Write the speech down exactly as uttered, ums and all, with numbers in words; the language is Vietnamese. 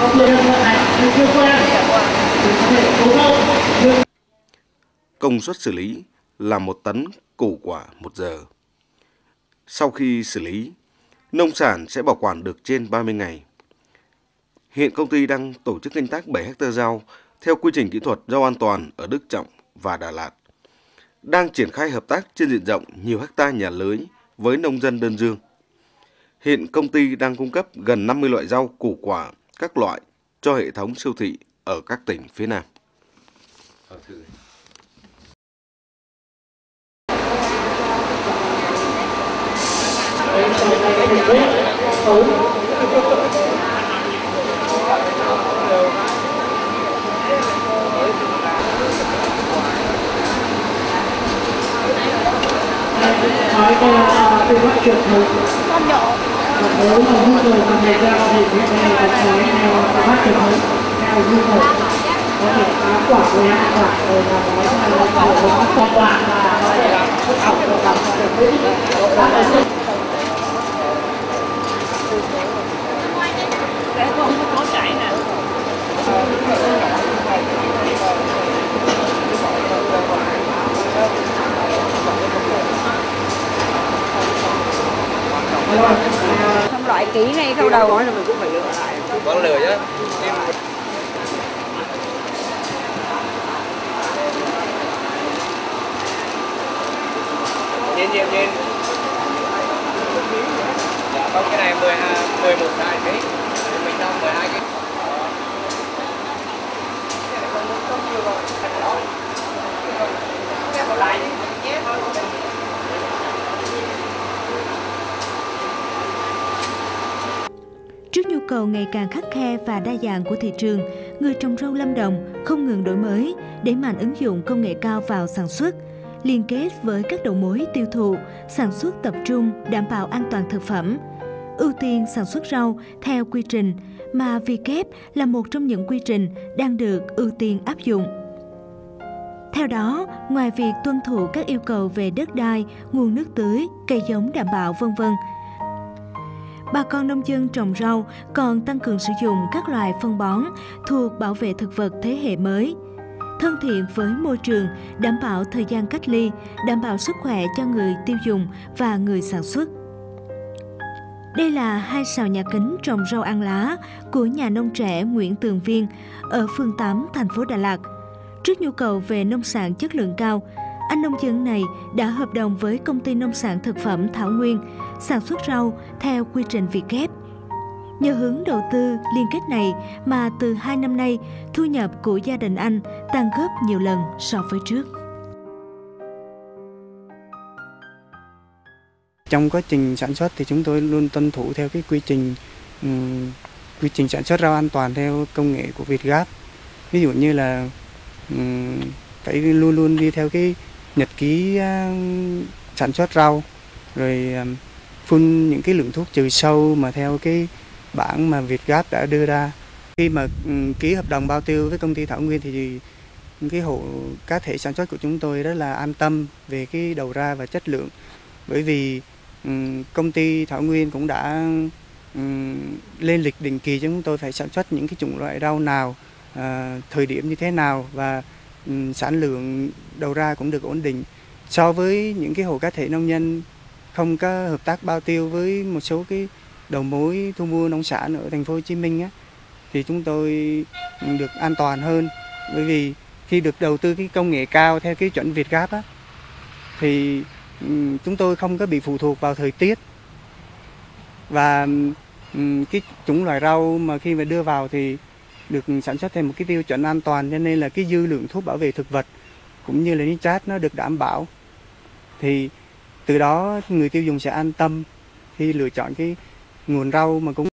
Công suất xử lý là một tấn củ quả một giờ. Sau khi xử lý, nông sản sẽ bảo quản được trên ba mươi ngày. Hiện công ty đang tổ chức canh tác bảy héc ta rau theo quy trình kỹ thuật rau an toàn ở Đức Trọng và Đà Lạt. Đang triển khai hợp tác trên diện rộng nhiều hecta nhà lưới với nông dân đơn dương. Hiện công ty đang cung cấp gần năm mươi loại rau củ quả các loại cho hệ thống siêu thị ở các tỉnh phía Nam. Nói đây là phương pháp truyền thống. Con nhỏ. Nếu mà nhu cầu của người giao thì cái này là nói theo phương pháp truyền thống, theo nhu cầu. Có thể tám quả, mười hai quả, rồi là nói là nó có một quả và có thể là thức ốc được làm được với để không có chảy nè. Không loại kỹ ngay khâu đầu. Gói là mình cũng phải lựa lại. Vẫn lựa chứ. Nhìn nhìn nhìn. Dạ không, cái này mười hai, mười một hai ký. Mình xong mười hai ký. Trước nhu cầu ngày càng khắt khe và đa dạng của thị trường, người trồng rau Lâm Đồng không ngừng đổi mới, đẩy mạnh ứng dụng công nghệ cao vào sản xuất, liên kết với các đầu mối tiêu thụ, sản xuất tập trung đảm bảo an toàn thực phẩm, ưu tiên sản xuất rau theo quy trình mà vê kép là một trong những quy trình đang được ưu tiên áp dụng. Theo đó, ngoài việc tuân thủ các yêu cầu về đất đai, nguồn nước tưới, cây giống đảm bảo vân vân, bà con nông dân trồng rau còn tăng cường sử dụng các loại phân bón thuộc bảo vệ thực vật thế hệ mới, thân thiện với môi trường, đảm bảo thời gian cách ly, đảm bảo sức khỏe cho người tiêu dùng và người sản xuất. Đây là hai sào nhà kính trồng rau ăn lá của nhà nông trẻ Nguyễn Tường Viên ở phường tám, thành phố Đà Lạt. Trước nhu cầu về nông sản chất lượng cao, anh nông dân này đã hợp đồng với công ty nông sản thực phẩm Thảo Nguyên sản xuất rau theo quy trình vê kép. Nhờ hướng đầu tư liên kết này mà từ hai năm nay, thu nhập của gia đình anh tăng gấp nhiều lần so với trước. Trong quá trình sản xuất thì chúng tôi luôn tuân thủ theo cái quy trình um, quy trình sản xuất rau an toàn theo công nghệ của Việt Gáp. Ví dụ như là um, phải luôn luôn đi theo cái nhật ký uh, sản xuất rau, rồi um, phun những cái lượng thuốc trừ sâu mà theo cái bảng mà Việt Gáp đã đưa ra. Khi mà um, ký hợp đồng bao tiêu với công ty Thảo Nguyên thì cái hộ cá thể sản xuất của chúng tôi rất là an tâm về cái đầu ra và chất lượng, bởi vì um, công ty Thảo Nguyên cũng đã um, lên lịch định kỳ cho chúng tôi phải sản xuất những cái chủng loại rau nào, uh, thời điểm như thế nào, và um, sản lượng đầu ra cũng được ổn định. So với những cái hộ cá thể nông nhân không có hợp tác bao tiêu với một số cái đầu mối thu mua nông sản ở thành phố Hồ Chí Minh á, thì chúng tôi được an toàn hơn, bởi vì khi được đầu tư cái công nghệ cao theo cái chuẩn Việt Gáp á, thì um, chúng tôi không có bị phụ thuộc vào thời tiết, và um, cái chủng loại rau mà khi mà đưa vào thì được sản xuất theo một cái tiêu chuẩn an toàn, cho nên là cái dư lượng thuốc bảo vệ thực vật cũng như là nitrat nó được đảm bảo, thì từ đó người tiêu dùng sẽ an tâm khi lựa chọn cái nguồn rau mà cũng